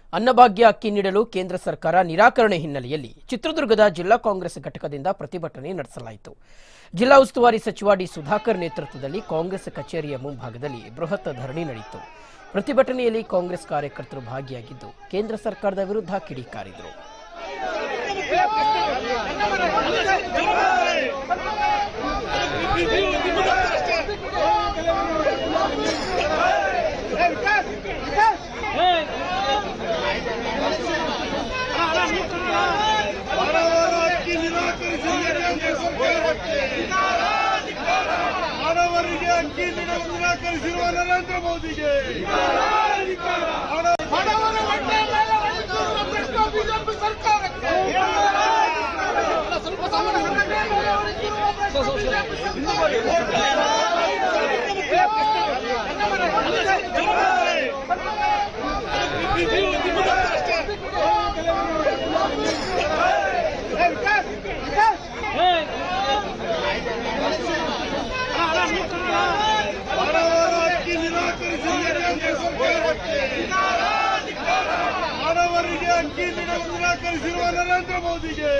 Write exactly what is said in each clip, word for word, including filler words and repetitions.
ಅನ್ನಭಾಗ್ಯ ಅಕ್ಕಿ ನೀಡಲು ಕೇಂದ್ರ ಸರ್ಕಾರ ನಿರಾಕರಣೆ ಹಿನ್ನೆಲೆಯಲ್ಲಿ ಚಿತ್ರದುರ್ಗದ ಜಿಲ್ಲಾ ಕಾಂಗ್ರೆಸ್ ಘಟಕದಿಂದ ಪ್ರತಿಭಟನೆ ನಡೆಸಲಾಯಿತು. ಜಿಲ್ಲಾ ಉಸ್ತುವಾರಿ ಸಚಿವ ಡಿ ಸುಧಾಕರ್ ನೇತೃತ್ವದಲ್ಲಿ ಕಾಂಗ್ರೆಸ್ ಕಚೇರಿಯ ಮುಂಭಾಗದಲ್ಲಿ ಬೃಹತ್ ಧರಣಿ ನಡೆಯಿತು. ಪ್ರತಿಭಟನೆಯಲ್ಲಿ ಕಾಂಗ್ರೆಸ್ ಕಾರ್ಯಕರ್ತರು ಭಾಗಿಯಾಗಿದ್ದು ಕೇಂದ್ರ ಸರ್ಕಾರದ ವಿರುದ್ಧ ಕಿಡಿಕಾರಿದರು. ಬಡವರಿಗೆ ಅಕ್ಕಿ ನೀಡಲು ನಿರಾಕರಿಸಿರುವ ನರೇಂದ್ರ ಮೋದಿಗೆ ಬಡವರ ಹೊಟ್ಟೆ ಮೇಲೆ ಹೊಡೆದಿರುವ ಬಿಜೆಪಿ ಸರ್ಕಾರಕ್ಕೆ ಸ್ವಲ್ಪ ಬಡವರಿಗೆ ಅಕ್ಕಿ ನೀಡಲು ನಿರಾಕರಿಸಿರುವ ನರೇಂದ್ರ ಮೋದಿಗೆ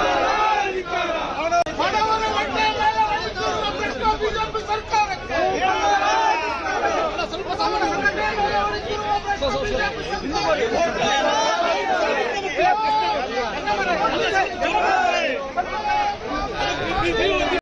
ಬಡವರ ಹೊಟ್ಟೆ ಮೇಲೆ ಹೊಡೆದಿರುವ ಬಿಜೆಪಿ ಸರ್ಕಾರಕ್ಕೆ ಸ್ವಲ್ಪ